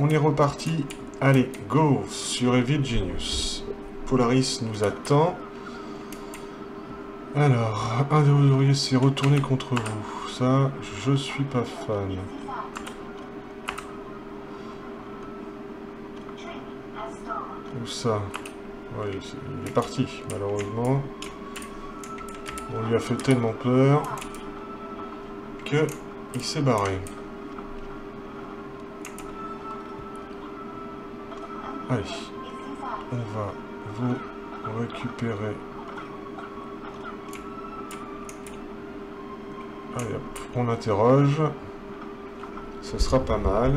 on est reparti. Allez, go sur Evil Genius. Polaris nous attend. Alors, un de vos ouvriers s'est retourné contre vous. Ça, je suis pas fan. Où ça? Oui, il est parti, malheureusement. On lui a fait tellement peur que il s'est barré. Allez, on va vous récupérer. Allez hop, on interroge. Ce sera pas mal.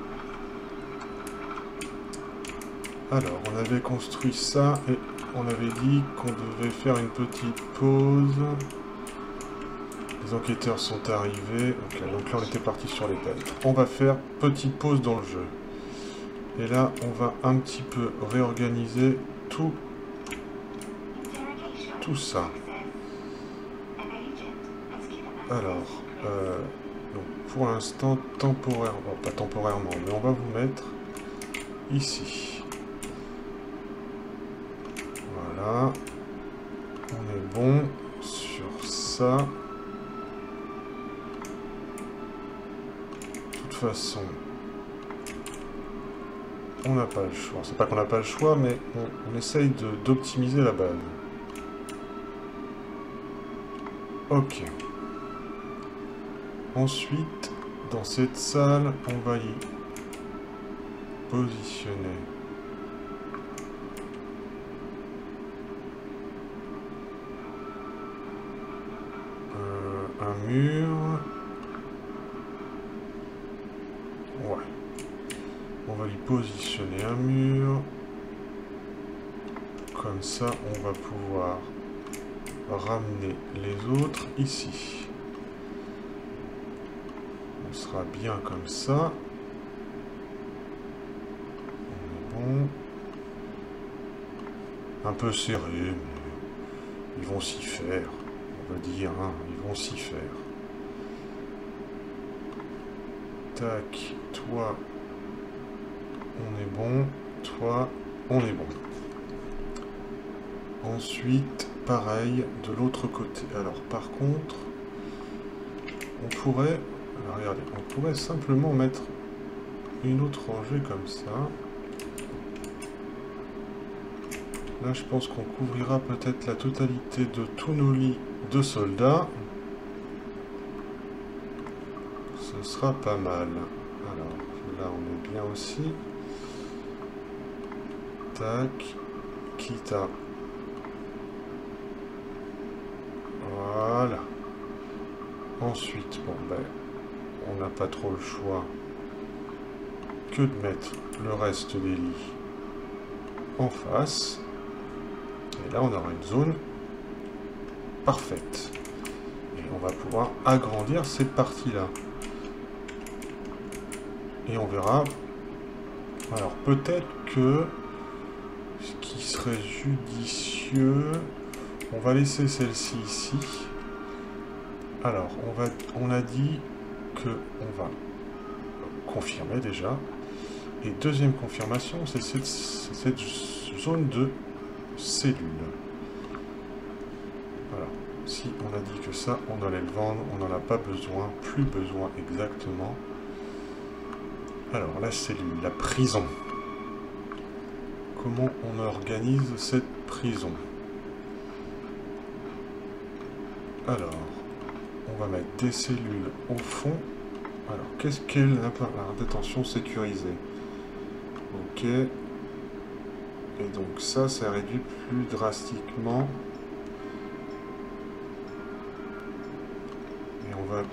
Alors, on avait construit ça et on avait dit qu'on devait faire une petite pause. Les enquêteurs sont arrivés. Okay, donc là, on était parti sur les têtes. On va faire petite pause dans le jeu. Et là, on va un petit peu réorganiser tout ça. Alors, donc pour l'instant, temporairement, pas temporairement, mais on va vous mettre ici. Voilà. On est bon sur ça. De toute façon, on n'a pas le choix. C'est pas qu'on n'a pas le choix, mais on essaye d'optimiser la base. Ok. Ensuite, dans cette salle, on va y positionner un mur. Ouais. On va y positionner un mur. Comme ça, on va pouvoir ramener les autres ici. On sera bien comme ça. On est bon. Un peu serré, mais ils vont s'y faire. On va dire, hein, ils vont s'y faire. Tac, toi, on est bon. Toi, on est bon. Ensuite, pareil, de l'autre côté. Alors, par contre, on pourrait... Alors, regardez, on pourrait simplement mettre une autre rangée comme ça. Là, je pense qu'on couvrira peut-être la totalité de tous nos lits de soldats. Ce sera pas mal. Alors, là, on est bien aussi. Tac. Kita. Voilà. Ensuite, bon, ben, on n'a pas trop le choix que de mettre le reste des lits en face. Et là, on aura une zone parfaite. Et on va pouvoir agrandir cette partie-là. Et on verra. Alors, peut-être que ce qui serait judicieux... On va laisser celle-ci ici. Alors, on a dit que on va confirmer déjà. Et deuxième confirmation, c'est cette zone de cellules. Voilà. Si on a dit que ça, on allait le vendre, on n'en a pas besoin, plus besoin exactement. Alors, la cellule, la prison. Comment on organise cette prison? Alors, on va mettre des cellules au fond. Alors, qu'est-ce qu'est la détention sécurisée? Ok. Et donc ça réduit plus drastiquement. Et on va...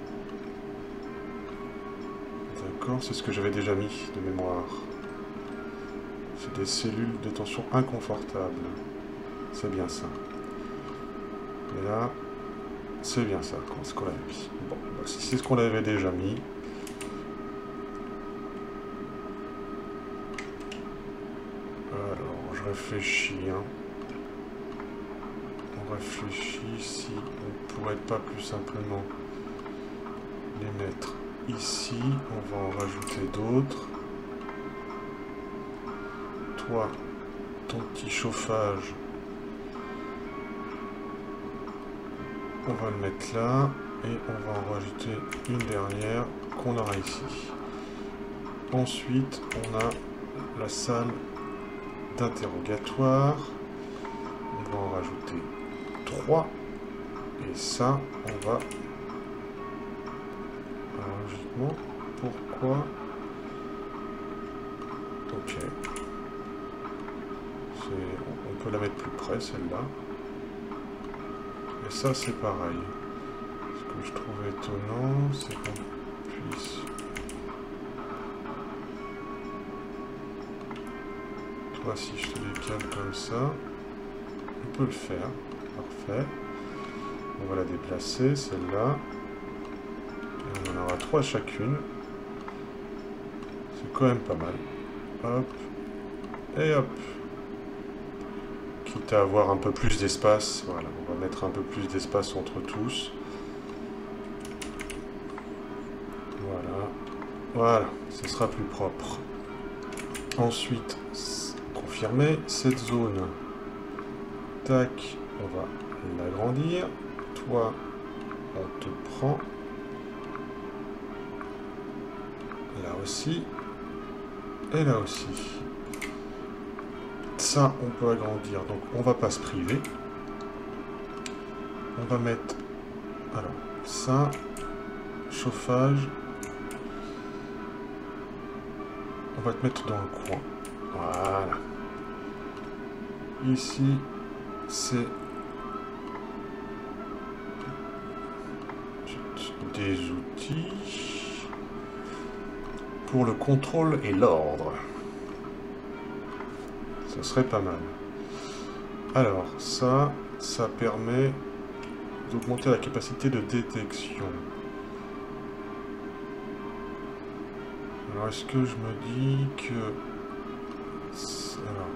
D'accord, c'est ce que j'avais déjà mis de mémoire. C'est des cellules de détention inconfortables. C'est bien ça. Et là... C'est bien ça, ce qu'on avait mis. Bon, bah, si c'est ce qu'on avait déjà mis. Alors, je réfléchis. Hein. On réfléchit si on ne pourrait pas plus simplement les mettre ici. On va en rajouter d'autres. toi, ton petit chauffage, on va le mettre là. Et on va en rajouter une dernière qu'on aura ici. Ensuite, on a la salle d'interrogatoire. On va en rajouter 3. Et ça, on va... Alors, logiquement, pourquoi... Ok. On peut la mettre plus près, celle-là. Et ça, c'est pareil. Ce que je trouve étonnant, c'est qu'on puisse... Toi, si je te décale comme ça, on peut le faire. Parfait. On va la déplacer, celle-là. Et on en aura 3 chacune. C'est quand même pas mal. Hop. Et hop. Quitte à avoir un peu plus d'espace. Voilà, on va mettre un peu plus d'espace entre tous. Voilà. Voilà, ce sera plus propre. Ensuite, confirmer cette zone. Tac, on va l'agrandir. Toi, on te prend. Là aussi. Et là aussi. Ça, on peut agrandir. Donc, on va pas se priver. On va mettre... Alors, ça. Chauffage. On va te mettre dans le coin. Voilà. Ici, c'est... des outils pour le contrôle et l'ordre. Ça serait pas mal. Alors, ça permet d'augmenter la capacité de détection. Alors, est-ce que je me dis que... Alors...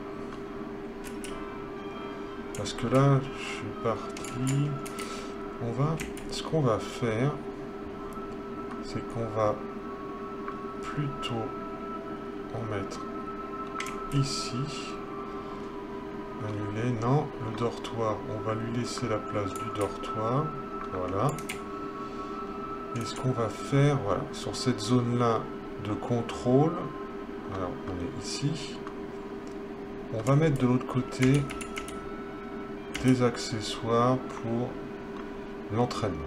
Parce que là, je suis parti... Ce qu'on va faire, c'est qu'on va plutôt en mettre ici. Annuler, non, le dortoir, on va lui laisser la place du dortoir. Voilà. Et ce qu'on va faire, voilà, sur cette zone-là de contrôle, alors on est ici, on va mettre de l'autre côté des accessoires pour l'entraînement.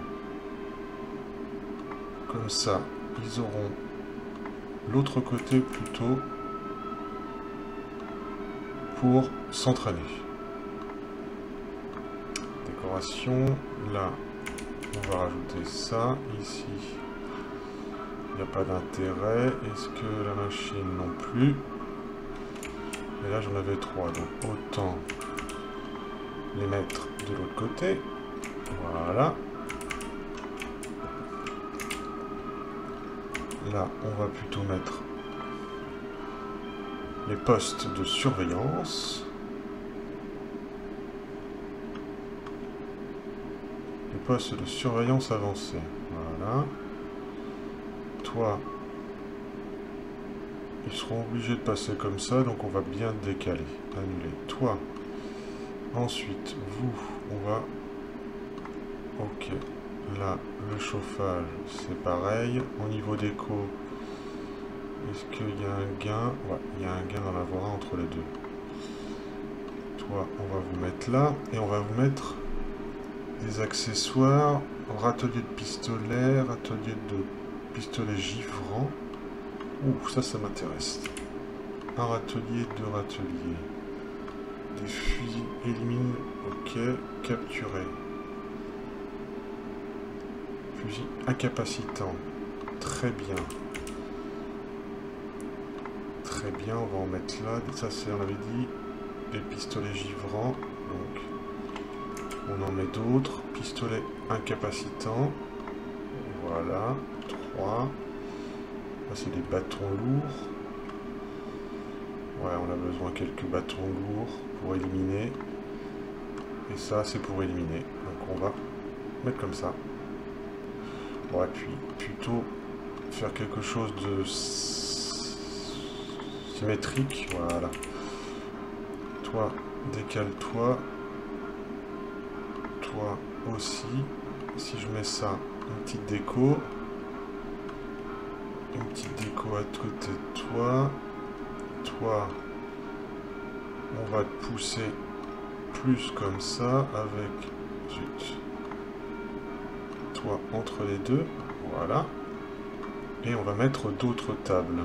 Comme ça, ils auront l'autre côté plutôt pour s'entraîner. Décoration, là, on va rajouter ça. Ici, il n'y a pas d'intérêt. Est-ce que la machine non plus? Et là, j'en avais 3, donc autant les mettre de l'autre côté. Voilà. Là, on va plutôt mettre les postes de surveillance. Les postes de surveillance avancés. Voilà. Toi, ils seront obligés de passer comme ça, donc on va bien décaler. Annuler. Toi. Ensuite, vous, on va... Ok. Là, le chauffage, c'est pareil. Au niveau d'écho, est-ce qu'il y a un gain? Ouais, il y a un gain d'en avoir un entre les deux. Toi, on va vous mettre là. Et on va vous mettre des accessoires. Râtelier de pistolet, râtelier de pistolet givrant. Ouh, ça m'intéresse. Un râtelier, 2 râteliers. Des fusils élimine. Ok, capturer. Fusil incapacitant. Très bien. Très bien, on va en mettre là. Ça, c'est, on avait dit, des pistolets givrants. Donc, on en met d'autres. Pistolet incapacitant. Voilà. 3. Là, c'est des bâtons lourds. Ouais, on a besoin de quelques bâtons lourds pour éliminer. Et ça, c'est pour éliminer. Donc, on va mettre comme ça. Ouais, puis plutôt faire quelque chose de symétrique. Voilà. Toi, décale-toi. Toi aussi. Si je mets ça, une petite déco. Une petite déco à côté de toi. Toi, on va te pousser plus comme ça avec... Zut. Toi entre les deux. Voilà. Et on va mettre d'autres tables.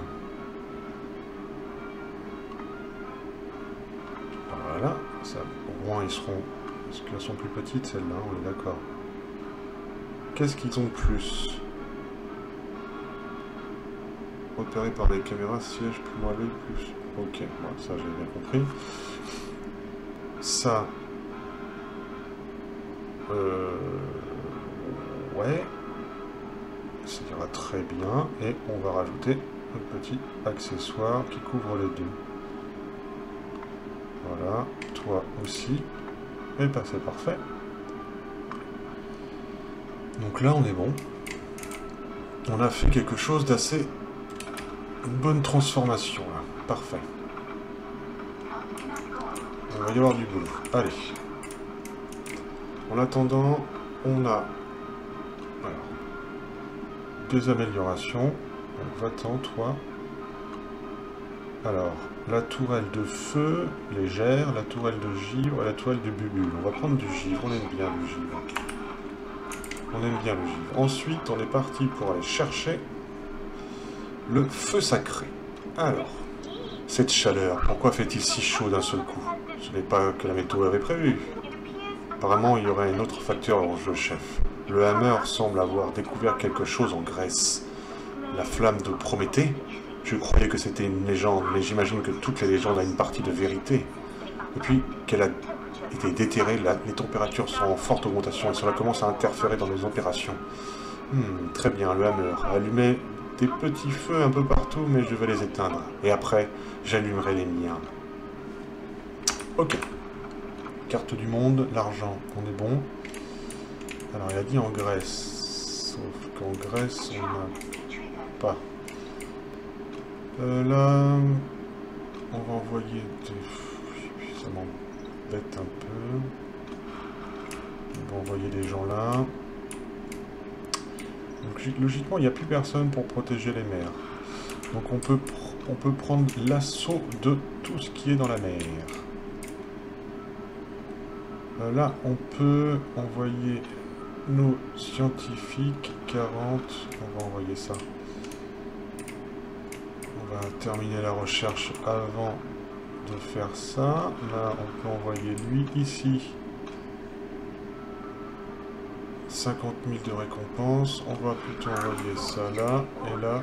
Voilà. Ça, au moins ils seront... Parce qu'elles sont plus petites celles-là, on est d'accord. Qu'est-ce qu'ils ont de plus? Repéré par les caméras, siège plus moelleux, plus... Ok, bon, ça j'ai bien compris. Ça... Ouais. Ça ira très bien. Et on va rajouter un petit accessoire qui couvre les deux. Voilà. Toi aussi. Et ben c'est parfait. Donc là on est bon. On a fait quelque chose d'assez... Une bonne transformation là. Parfait. Il va y avoir du boulot. Allez. En attendant, on a alors, des améliorations. Donc, va-t'en, toi. Alors, la tourelle de feu légère, la tourelle de givre et la tourelle de bubule. On va prendre du givre, on aime bien le givre. On aime bien le givre. Ensuite, on est parti pour aller chercher le feu sacré. Alors, cette chaleur, pourquoi fait-il si chaud d'un seul coup? Ce n'est pas que la météo avait prévu. Apparemment, il y aurait un autre facteur en jeu, chef. Le Hammer semble avoir découvert quelque chose en Grèce. La flamme de Prométhée? Je croyais que c'était une légende, mais j'imagine que toutes les légendes ont une partie de vérité. Depuis qu'elle a été déterrée, les températures sont en forte augmentation et cela commence à interférer dans nos opérations. Très bien, le Hammer. Allumer des petits feux un peu partout, mais je vais les éteindre. Et après, j'allumerai les miens. Ok. Carte du monde, l'argent, on est bon. Alors, il a dit en Grèce. Sauf qu'en Grèce, on n'a pas. Là, on va envoyer des... Ça m'embête un peu. On va envoyer des gens là. Donc, logiquement, il n'y a plus personne pour protéger les mers. Donc, on peut prendre l'assaut de tout ce qui est dans la mer. Là, on peut envoyer nos scientifiques. 40. On va envoyer ça. On va terminer la recherche avant de faire ça. Là, on peut envoyer lui ici. 50 000 de récompense. On va plutôt envoyer ça là. Et là,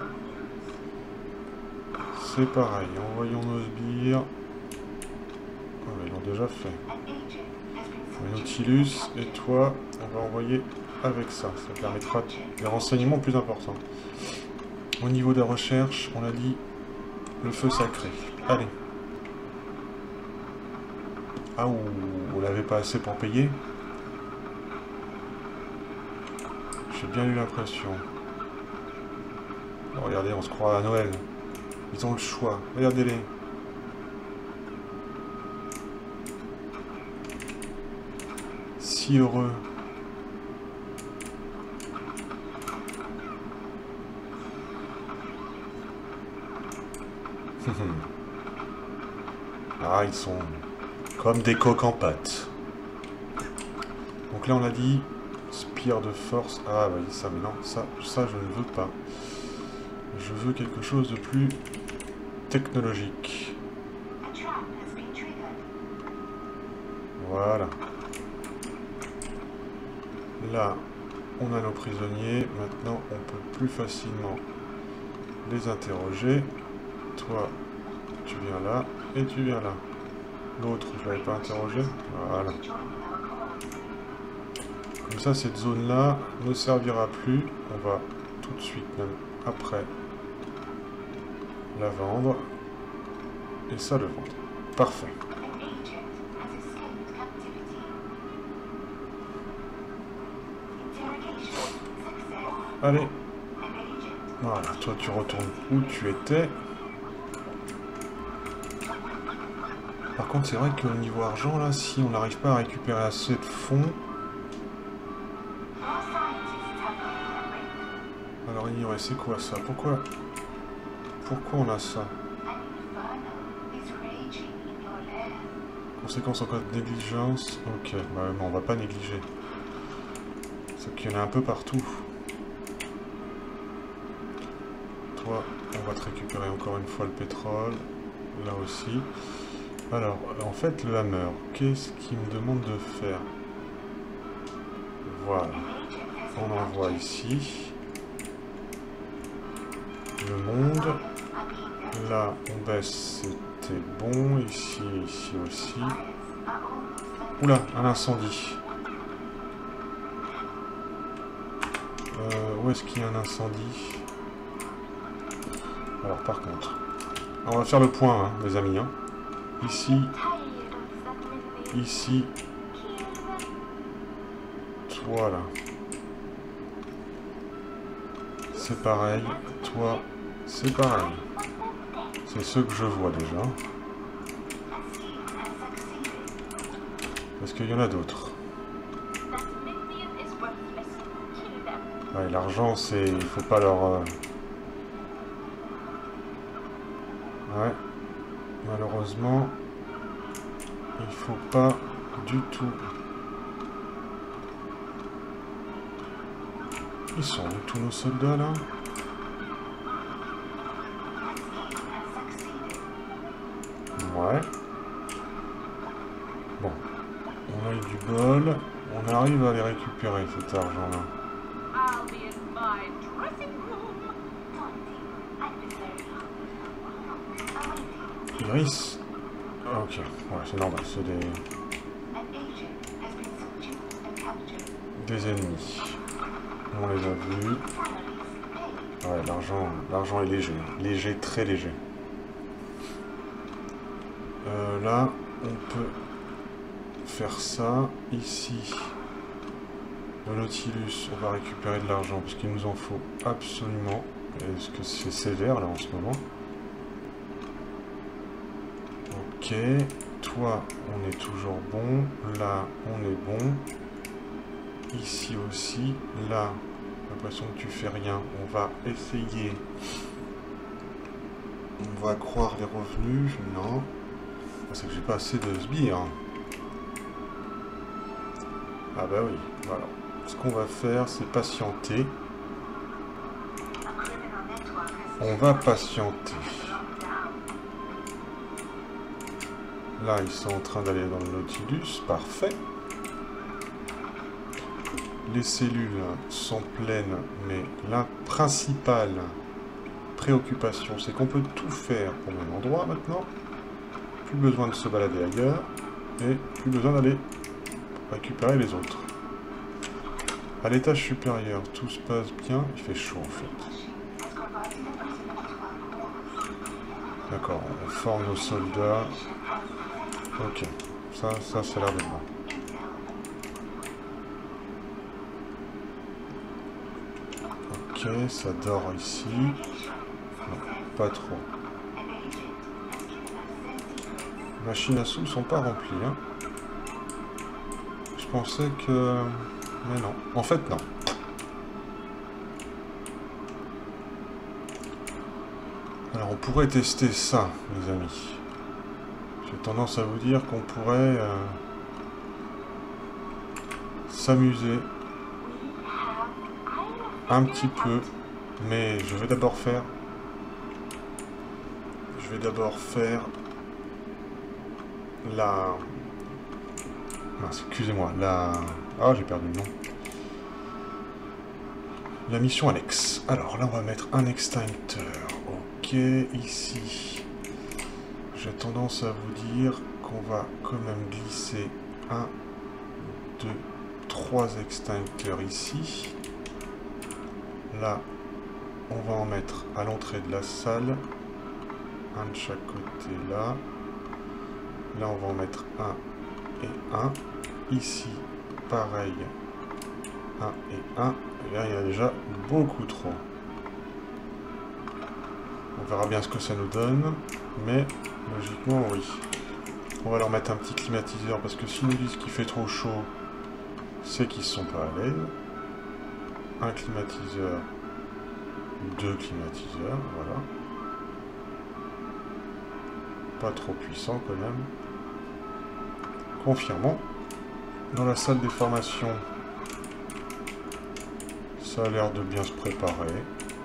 c'est pareil. Envoyons nos sbires. Oh, ils l'ont déjà fait. Nautilus. Et toi, on va envoyer avec ça. Ça permettra des renseignements plus importants. Au niveau de la recherche, on a dit le feu sacré. Allez. Ah, on n'avait pas assez pour payer? J'ai bien eu l'impression. Oh, regardez, on se croit à Noël. Ils ont le choix. Regardez-les. Si heureux. Ah, ils sont comme des coques en pâte. Donc là, on a dit spire de force. Ah oui, ça, mais non, ça je ne veux pas. Je veux quelque chose de plus technologique. Voilà. Là, on a nos prisonniers. Maintenant, on peut plus facilement les interroger. Toi, tu viens là et tu viens là. L'autre, je l'avais pas interrogé. Voilà. Comme ça, cette zone-là ne servira plus. On va tout de suite, même après, la vendre. Et ça, le vendre. Parfait. Allez. Voilà, toi, tu retournes où tu étais. Par contre, c'est vrai qu'au niveau argent, là, si on n'arrive pas à récupérer assez de fonds... Alors, ignorer, c'est quoi ça? Pourquoi on a ça? Conséquence en cas de négligence. Ok, bah non, on va pas négliger. C'est qu'il y en a un peu partout. Toi, on va te récupérer encore une fois le pétrole. Là aussi. Alors, en fait, le hammer, qu'est-ce qu'il me demande de faire? Voilà. On envoie ici. Le monde. Là, on baisse, c'était bon. Ici, ici aussi. Oula, un incendie. Où est-ce qu'il y a un incendie? Alors, par contre, on va faire le point, hein, les amis. Hein. Ici. Ici. Toi, là. C'est pareil. Toi, c'est pareil. C'est ce que je vois déjà. Est-ce qu'il y en a d'autres? Ouais, l'argent, c'est... Il faut pas leur... Ouais. Malheureusement, il faut pas du tout... Ils sont où tous nos soldats, là? Ouais. Bon. On a eu du bol. On arrive à les récupérer, cet argent-là. Iris. Ok. Ouais, c'est normal. C'est des ennemis. On les a vus. Ouais, l'argent est léger. Léger, très léger. Là, on peut faire ça. Ici, le Nautilus, on va récupérer de l'argent parce qu'il nous en faut absolument. Est-ce que c'est sévère là en ce moment? Ok. Toi, on est toujours bon. Là, on est bon. Ici aussi. Là, j'ai l'impression que tu fais rien. On va essayer. On va croire les revenus. Non. C'est que j'ai pas assez de sbires. Ah bah oui, voilà. Ce qu'on va faire, c'est patienter. On va patienter. Là, ils sont en train d'aller dans le Nautilus. Parfait. Les cellules sont pleines, mais la principale préoccupation, c'est qu'on peut tout faire au même endroit maintenant. Plus besoin de se balader ailleurs. Et plus besoin d'aller récupérer les autres. À l'étage supérieur, tout se passe bien. Il fait chaud en fait. D'accord, on forme nos soldats. Ok, ça c'est l'air de bon. Ok, ça dort ici. Non, pas trop. Les machines à sous ne sont pas remplies. Hein. Je pensais que... Mais non. En fait, non. Alors, on pourrait tester ça, les amis. J'ai tendance à vous dire qu'on pourrait s'amuser un petit peu. Mais je vais d'abord faire... la... Excusez-moi, la... Ah, j'ai perdu le nom. La mission annexe. Alors là, on va mettre un extincteur. Ok, ici. J'ai tendance à vous dire qu'on va quand même glisser 1, 2, 3 extincteurs ici. Là, on va en mettre à l'entrée de la salle. Un de chaque côté là. Là, on va en mettre un et un. Ici, pareil. 1 et 1. Et là, il y a déjà beaucoup trop. On verra bien ce que ça nous donne. Mais, logiquement, oui. On va leur mettre un petit climatiseur, parce que s'ils nous disent qu'il fait trop chaud, c'est qu'ils ne sont pas à l'aise. Un climatiseur, 2 climatiseurs, voilà. Pas trop puissant quand même. Confirmons. Dans la salle des formations, ça a l'air de bien se préparer.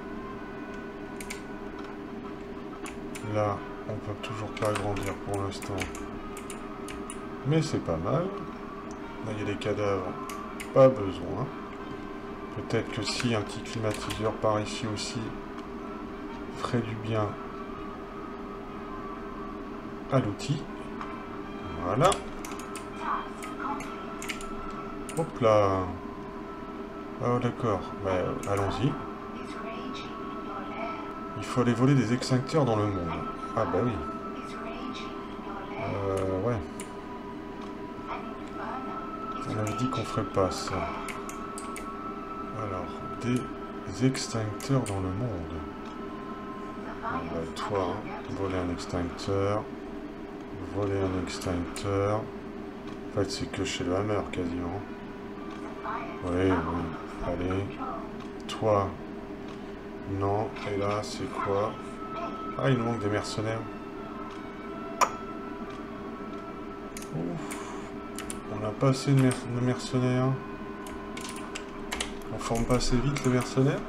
Là, on peut toujours pas agrandir pour l'instant. Mais c'est pas mal. Là, il y a des cadavres. Pas besoin. Peut-être que si un petit climatiseur par ici aussi ferait du bien à l'outil. Voilà. Hop là. Oh d'accord. Bah, allons-y. Il faut aller voler des extincteurs dans le monde. Ah bah oui. Ouais. On avait dit qu'on ferait pas ça. Alors, des extincteurs dans le monde. Bah, toi, hein, voler un extincteur. Voler un extincteur. En fait, c'est que chez le Hammer, quasiment. Oui, oui. Allez. Toi. Non. Et là, c'est quoi? Ah, il nous manque des mercenaires. Ouf. On n'a pas assez de mercenaires. On forme pas assez vite les mercenaires.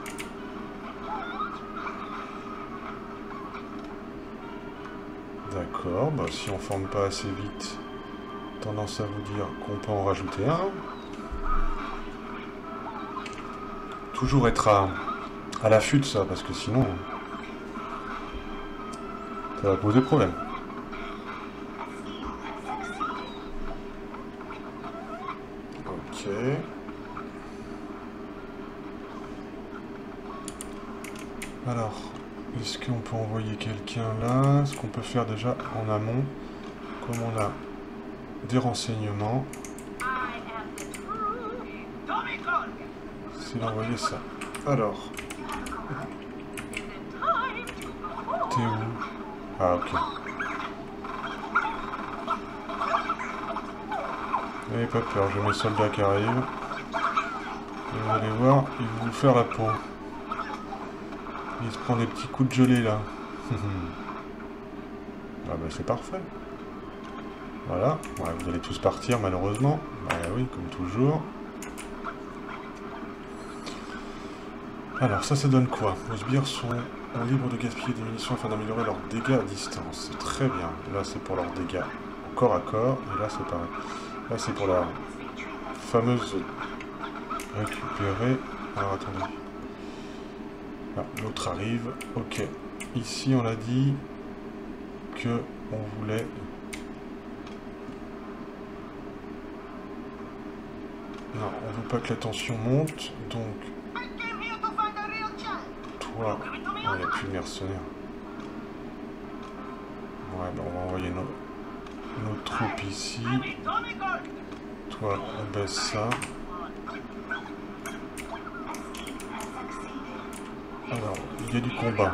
D'accord, bah si on forme pas assez vite, tendance à vous dire qu'on peut en rajouter un. Toujours être à l'affût de ça, parce que sinon, ça va poser problème. Ok. Alors, est-ce qu'on peut envoyer quelqu'un là? Ce qu'on peut faire déjà en amont, comme on a des renseignements, c'est d'envoyer ça. Alors, t'es où? Ah ok. N'ayez pas peur, j'ai mes soldats qui arrivent. Et vous allez voir, ils vont vous faire la peau. Il se prend des petits coups de gelée là. Ah bah c'est parfait. Voilà. Ouais, vous allez tous partir malheureusement. Bah oui, comme toujours. Alors ça donne quoi? Vos sbires sont libres de gaspiller des munitions afin d'améliorer leurs dégâts à distance. C'est très bien. Là c'est pour leurs dégâts corps à corps. Et là c'est pareil. Là c'est pour la fameuse récupérer. Alors attendez. Ah, l'autre arrive. Ok. Ici on a dit que on voulait... Non, on veut pas que la tension monte. Donc... Toi... Il n'y a plus de mercenaires. Ouais, ben on va envoyer nos troupes ici. Toi, on baisse ça. Alors, il y a du combat.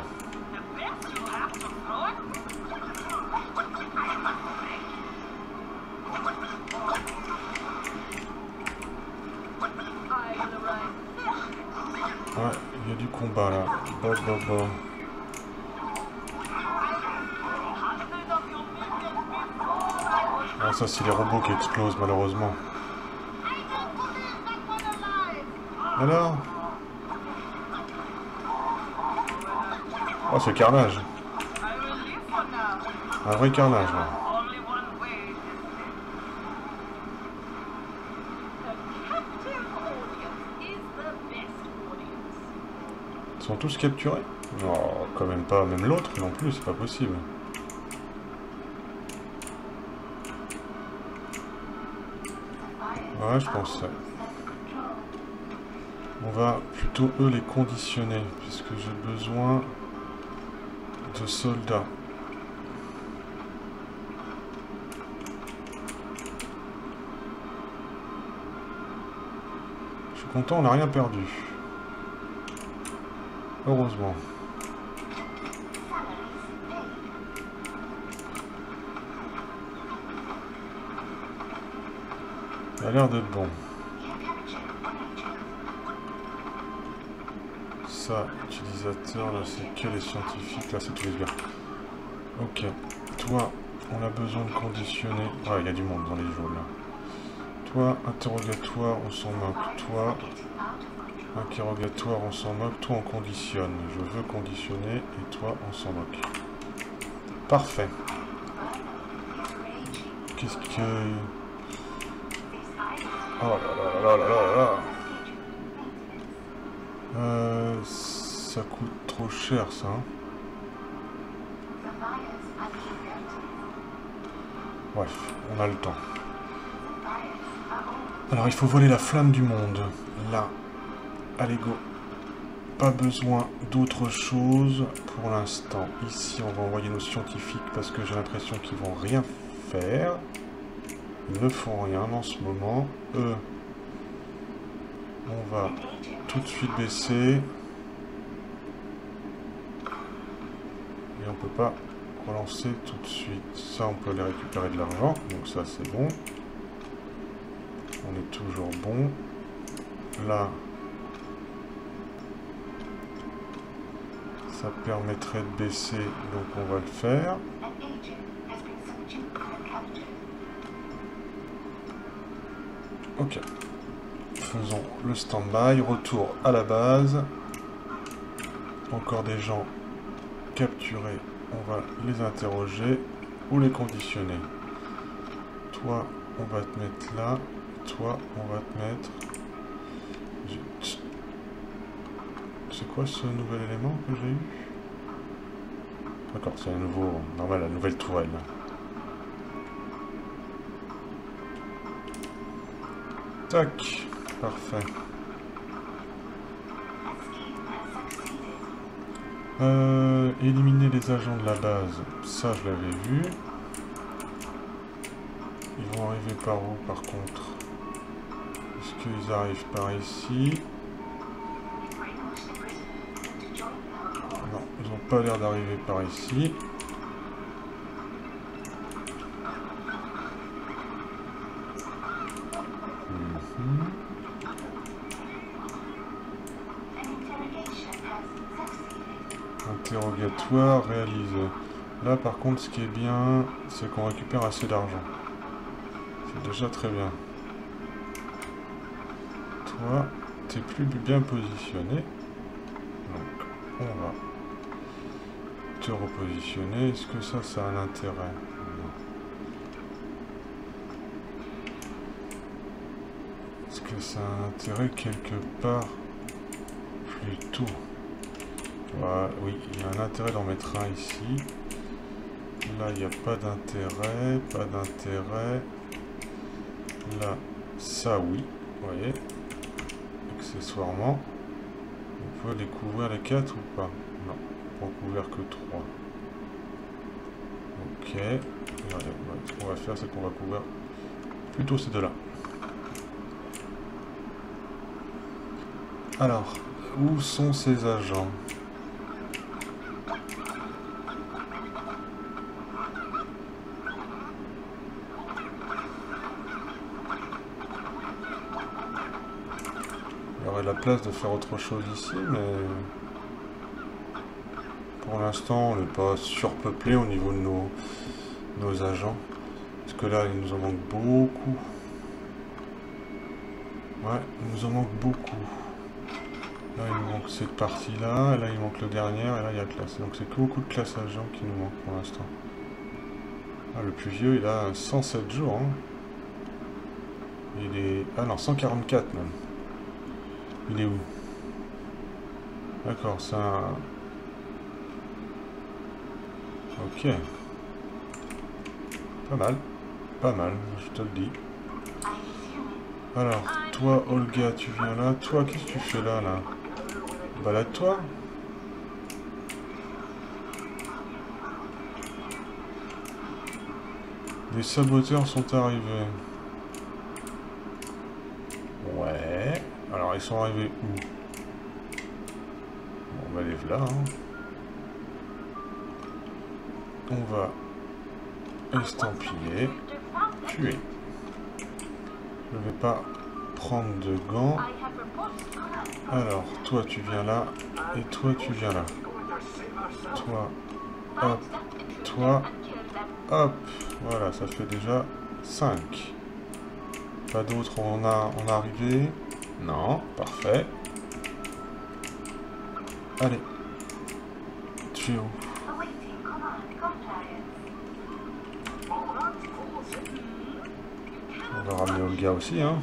Ouais, il y a du combat là. Bah. Ah, ça c'est les robots qui explosent malheureusement. Alors? Oh, c'est carnage. Un vrai carnage là. Ils sont tous capturés? Non, quand même pas. Même l'autre non plus, c'est pas possible. Ouais, je pense ça. On va plutôt eux les conditionner, puisque j'ai besoin de soldats. Je suis content, on n'a rien perdu. Heureusement. Ça a l'air d'être bon. Ça, utilisateur, là c'est que les scientifiques, là c'est tous les gars. Ok, toi, on a besoin de conditionner. Ah, il y a du monde dans les jeux là. Toi, interrogatoire, on s'en moque. Toi, interrogatoire, on s'en moque. Toi, on conditionne. Je veux conditionner et toi, on s'en moque. Parfait. Qu'est-ce que... Oh là là là là là là. Ça coûte trop cher ça. Hein. Bref, on a le temps. Alors il faut voler la flamme du monde. Là. Allez go. Pas besoin d'autre chose pour l'instant. Ici on va envoyer nos scientifiques parce que j'ai l'impression qu'ils vont rien faire. Ils ne font rien en ce moment. Eux, on va tout de suite baisser. Et on peut pas relancer tout de suite. Ça, on peut aller récupérer de l'argent. Donc ça, c'est bon. On est toujours bon. Là, ça permettrait de baisser. Donc on va le faire. Ok. Faisons le stand-by. Retour à la base. Encore des gens capturés. On va les interroger ou les conditionner. Toi, on va te mettre là. Toi, on va te mettre... Zut. C'est quoi ce nouvel élément que j'ai eu? D'accord, c'est un nouveau... Normal, la nouvelle tourelle. Tac. Parfait. Éliminer les agents de la base. Ça, je l'avais vu. Ils vont arriver par où, par contre? Est-ce qu'ils arrivent par ici? Non, ils n'ont pas l'air d'arriver par ici. Interrogatoire réalisé. Là par contre ce qui est bien c'est qu'on récupère assez d'argent. C'est déjà très bien. Toi t'es plus bien positionné. Donc on va te repositionner. Est-ce que ça a un intérêt? Non. Est-ce que ça a un intérêt quelque part plutôt? Voilà, oui, il y a un intérêt d'en mettre un ici. Là, il n'y a pas d'intérêt, pas d'intérêt. Là, ça oui, vous voyez. Accessoirement. On peut les couvrir les 4 ou pas? Non, on peut en couvrir que 3. Ok. Ce qu'on va faire, c'est qu'on va couvrir plutôt ces deux-là. Alors, où sont ces agents? Il y aurait la place de faire autre chose ici, mais pour l'instant on n'est pas surpeuplé au niveau de nos agents. Parce que là il nous en manque beaucoup. Ouais, il nous en manque beaucoup. Là il nous manque cette partie là, et là il manque le dernier, et là il y a classe. Donc c'est que beaucoup de classes agents qui nous manquent pour l'instant. Ah, le plus vieux il a 107 jours. Hein. Il est... Ah non, 144 même. Il est où? D'accord, ça... Ok. Pas mal. Pas mal, je te le dis. Alors, toi, Olga, tu viens là. Toi, qu'est-ce que tu fais là, là? Balade-toi. Les saboteurs sont arrivés. Ouais. Alors, ils sont arrivés où? Bon, on va les là. Hein. On va estampiller. Tuer. Je vais pas prendre de gants. Alors, toi tu viens là, et toi tu viens là. Toi, hop, toi, hop. Voilà, ça fait déjà 5. Pas d'autres en arrivée. Non, parfait. Allez. Tu es où? On va ramener Olga aussi, hein.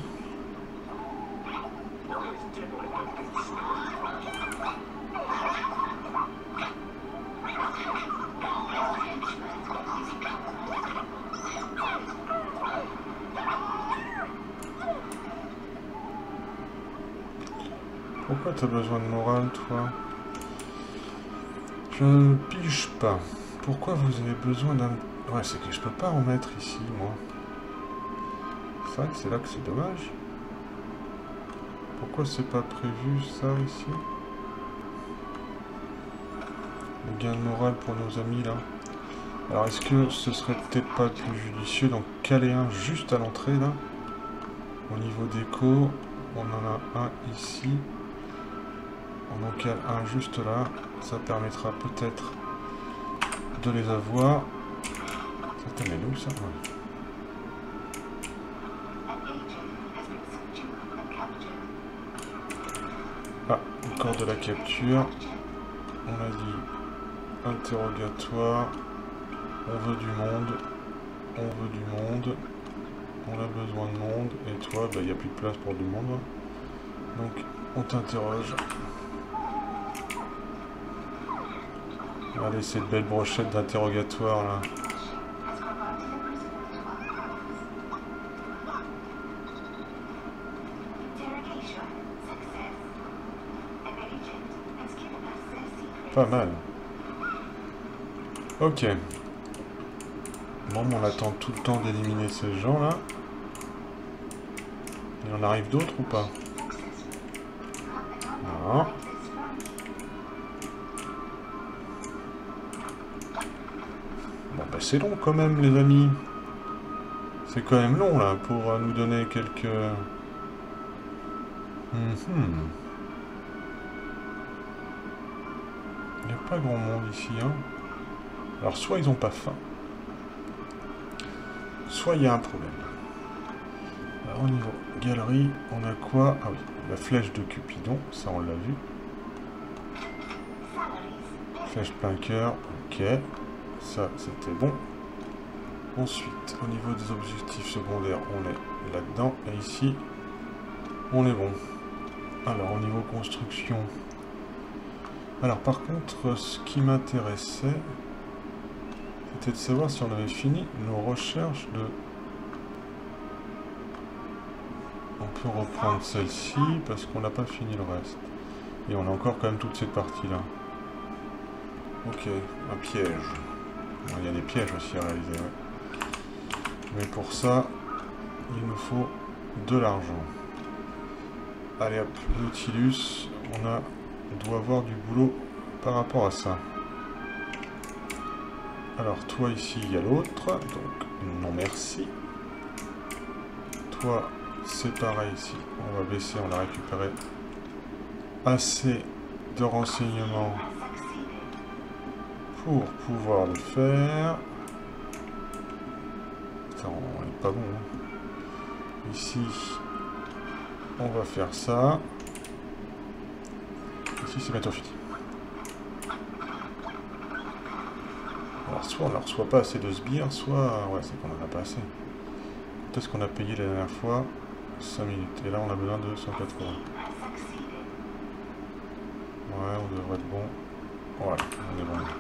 Pourquoi t'as besoin de morale, toi? Je ne pige pas. Pourquoi vous avez besoin d'un... Ouais, c'est que je peux pas en mettre ici, moi. C'est vrai que c'est là que c'est dommage. Pourquoi c'est pas prévu, ça, ici? Le gain de morale pour nos amis, là. Alors, est-ce que ce serait peut-être pas plus judicieux d'en caler un juste à l'entrée, là? Au niveau déco, on en a un ici. On en cale un juste là. Ça permettra peut-être de les avoir. Ça t'amène où, ça? Ouais. Ah, encore de la capture. On a dit interrogatoire. On veut du monde. On veut du monde. On a besoin de monde. Et toi, bah, il n'y a plus de place pour du monde. Donc, on t'interroge. Regardez cette belle brochette d'interrogatoire là. Pas mal. Ok. Bon, on attend tout le temps d'éliminer ces gens là. Il en arrive d'autres ou pas? Non. Bon bah c'est long quand même les amis. C'est quand même long là pour nous donner quelques... Il n'y a pas grand monde ici, hein. Alors soit ils n'ont pas faim, soit il y a un problème. Alors au niveau galerie, on a quoi? Ah oui, la flèche de Cupidon, ça on l'a vu. Flèche plein cœur, ok. Ça c'était bon. Ensuite, au niveau des objectifs secondaires, on est là-dedans. Et ici, on est bon. Alors au niveau construction... Alors par contre, ce qui m'intéressait, c'était de savoir si on avait fini nos recherches de... On peut reprendre celle-ci parce qu'on n'a pas fini le reste. Et on a encore quand même toute cette partie-là. Ok, un piège. Bon, il y a des pièges aussi à réaliser, ouais. Mais pour ça, il nous faut de l'argent. Allez hop, Nautilus, on doit avoir du boulot par rapport à ça. Alors toi ici il y a l'autre, donc non merci. Toi c'est pareil ici, on va baisser, on a récupéré assez de renseignements pour pouvoir le faire. Putain, on est pas bon. Hein. Ici on va faire ça. Ici c'est bientôt fini. Alors soit on ne reçoit pas assez de sbires, soit... Ouais, c'est qu'on en a pas assez. Quand est-ce qu'on a payé la dernière fois? 5 minutes. Et là on a besoin de 180. Ouais, on devrait être bon. Ouais, on est bon.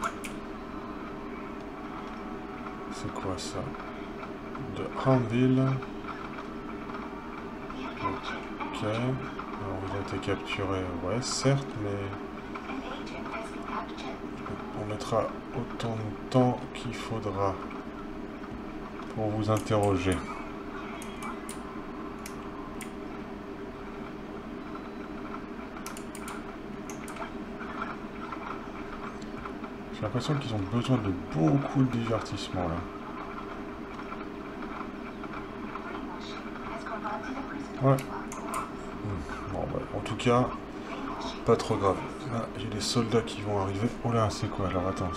C'est quoi ça? De Hamville. Ok. Alors vous avez été capturé, ouais, certes, mais... On mettra autant de temps qu'il faudra pour vous interroger. J'ai l'impression qu'ils ont besoin de beaucoup de divertissement là. Ouais. Bon, bah, en tout cas, pas trop grave. Là, j'ai des soldats qui vont arriver. Oh là, c'est quoi? Alors, attends.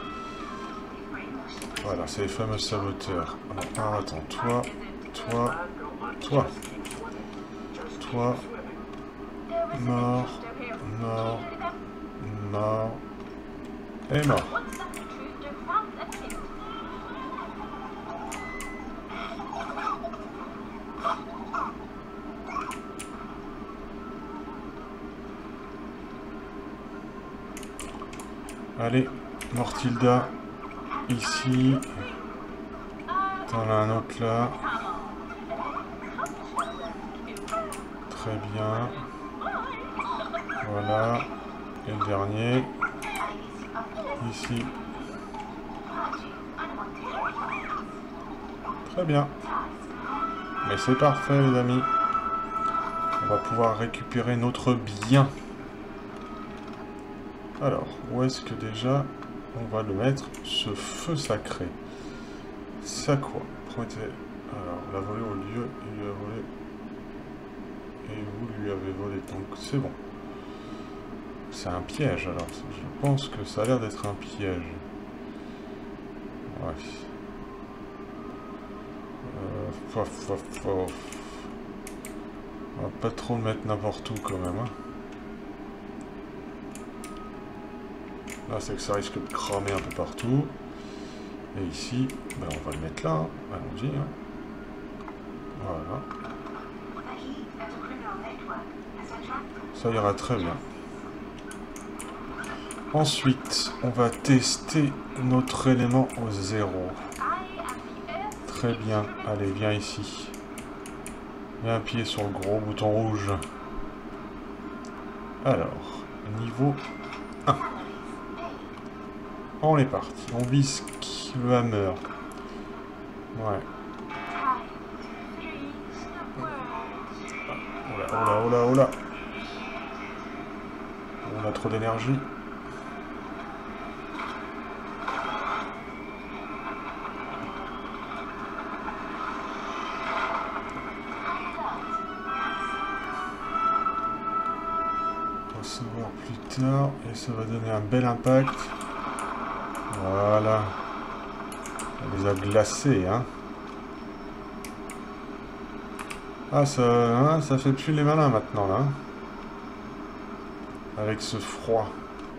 Voilà, c'est les fameux saboteurs. Alors, attends, toi, mort, et mort. Allez, Mortilda, ici. T'en as un autre là. Très bien. Voilà. Et le dernier. Ici. Très bien. Mais c'est parfait les amis. On va pouvoir récupérer notre bien. Alors, où est-ce que déjà on va le mettre, ce feu sacré? Ça quoi? Prométhée. Alors, on l'a volé au lieu, il lui a volé. Et vous lui avez volé, donc c'est bon. C'est un piège alors. Je pense que ça a l'air d'être un piège. Ouais. On va pas trop le mettre n'importe où quand même. Hein. Là, c'est que ça risque de cramer un peu partout. Et ici, ben, on va le mettre là. Hein. Allons-y. Hein. Voilà. Ça ira très bien. Ensuite, on va tester notre élément au 0. Très bien. Allez, viens ici. Viens appuyer sur le gros bouton rouge. Alors, niveau 1. On est parti. On vise le hammer. Ouais. Oh là, oh là, oh là. On a trop d'énergie. Recevoir plus tard et ça va donner un bel impact. Voilà. On les a glacés, hein. Ah, ça fait plus les malins maintenant, là. Avec ce froid.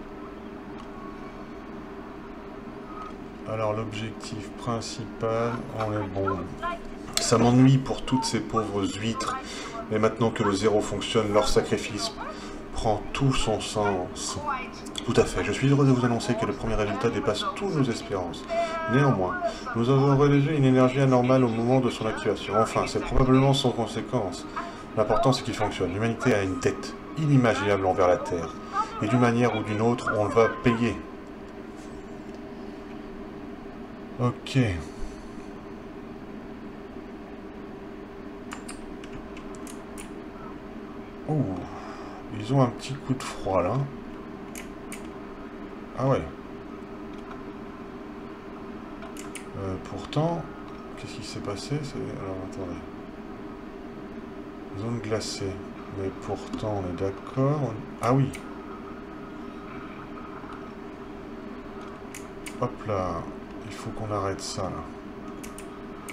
Alors, l'objectif principal, on est bon. Ça m'ennuie pour toutes ces pauvres huîtres. Mais maintenant que le 0 fonctionne, leur sacrifice prend tout son sens. Tout à fait. Je suis heureux de vous annoncer que le premier résultat dépasse toutes nos espérances. Néanmoins, nous avons relégé une énergie anormale au moment de son activation. Enfin, c'est probablement sans conséquence. L'important, c'est qu'il fonctionne. L'humanité a une dette inimaginable envers la Terre. Et d'une manière ou d'une autre, on le va payer. Ok. Oh, ils ont un petit coup de froid, là. Ah ouais. Pourtant, qu'est-ce qui s'est passé? Alors, attendez. Zone glacée. Mais pourtant, on est d'accord. Ah oui. Hop là. Il faut qu'on arrête ça, là.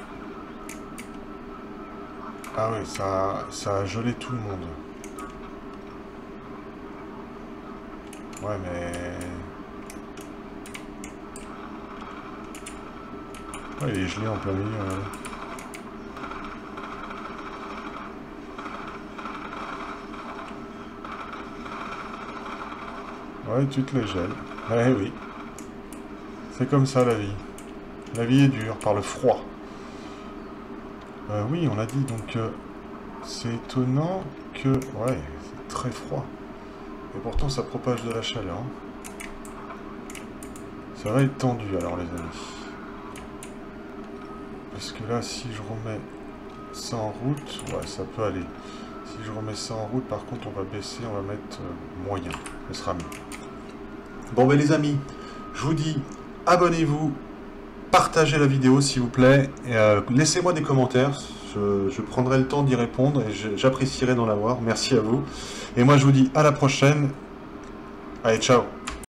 Ah ouais, ça a gelé tout le monde. Ouais, mais... Ouais, il est gelé en plein milieu. Ouais, tu te les gèles. Eh oui. C'est comme ça la vie. La vie est dure par le froid. Oui, on l'a dit, donc c'est étonnant que... Ouais, c'est très froid. Et pourtant ça propage de la chaleur. Ça va être tendu alors les amis. Parce que là, si je remets ça en route, ouais, ça peut aller. Si je remets ça en route, par contre, on va baisser, on va mettre moyen. Ce sera mieux. Bon, ben les amis, je vous dis, abonnez-vous, partagez la vidéo s'il vous plaît, et laissez-moi des commentaires je prendrai le temps d'y répondre et j'apprécierai d'en avoir. Merci à vous. Et moi, je vous dis à la prochaine. Allez, ciao.